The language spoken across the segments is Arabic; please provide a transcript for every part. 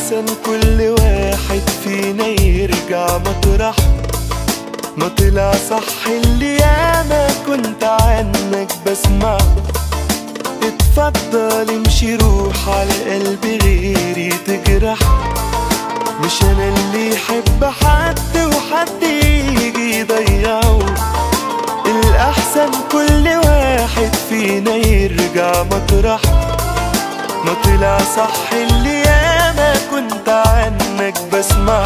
الأحسن كل واحد فينا يرجع مطرح ما طلع صح اللي ياما كنت عنك بسمع. اتفضل امشي روح على قلب غيري تجرح، مش انا اللي يحب حد وحد يجي يضيعه. الأحسن كل واحد فينا يرجع مطرح ما طلع صح اللي ياما كنت عنك بسمع.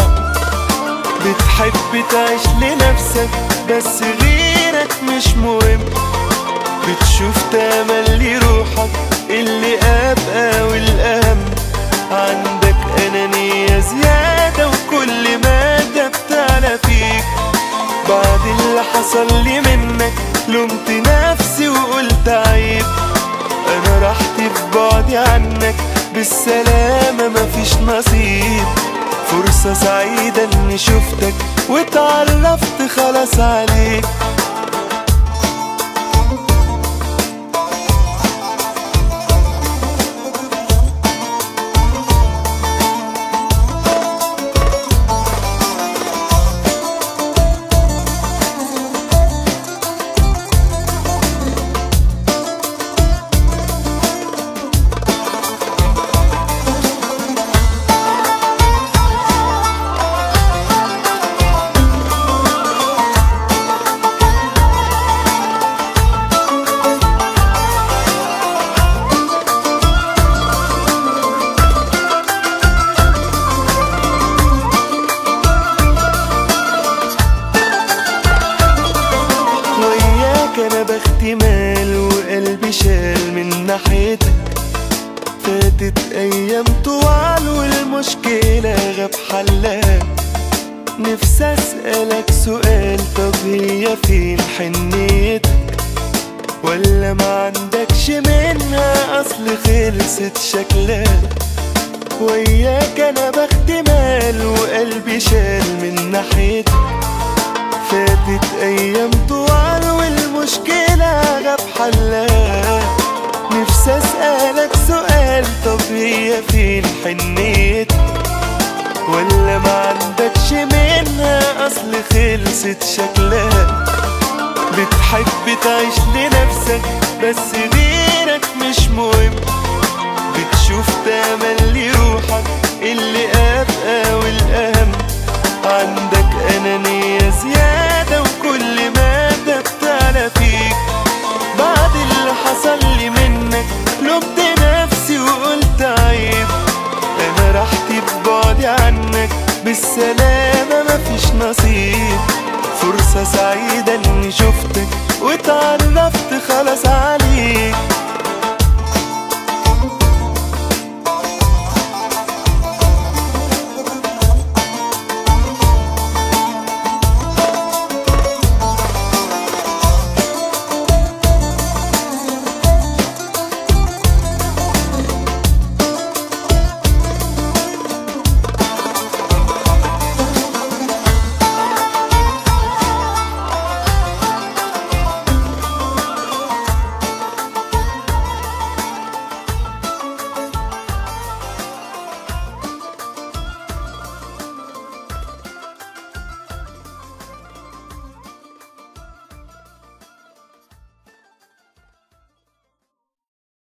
بتحب تعيش لنفسك بس غيرك مش مهم، بتشوف تملي روحك اللي أبقى والأهم. عندك أنانية زيادة وكل مادة بتعلى فيك. بعد اللي حصل لي منك لومت نفسي وقلت عيب. أنا راحتي في بعدي عنك بالسلامة مفيش نصيب. فرصة سعيدة اني شفتك واتعرفت خلاص عليك. أنا بختي مال وقلبي شال من ناحيتك. فاتت أيام طوال والمشكلة غاب حلها. نفسي أسألك سؤال، طب هي فين حنيتك؟ ولا ما عندكش منها أصل خلصت شكلها؟ وياك أنا بختي مال وقلبي شال من ناحيتك. فاتت أيام طوال والمشكلة غاب حلها. نفسي أسألك سؤال، طب هي فين حنيتك؟ ولا ما عندكش منها أصل خلصت شكلها؟ بتحب تعيش لنفسك بس غيرك مش مهم، بتشوف تملي روحك اللي أبقى والأهم. عندك أنانية زيادة وكل مادة بتعلى فيك. بعد اللي حصل لي منك لومت نفسي وقلت عيب. أنا راحتي ببعدي عنك بالسلامة مفيش نصيب. فرصة سعيدة اني شفتك واتعرفت خلاص عليك.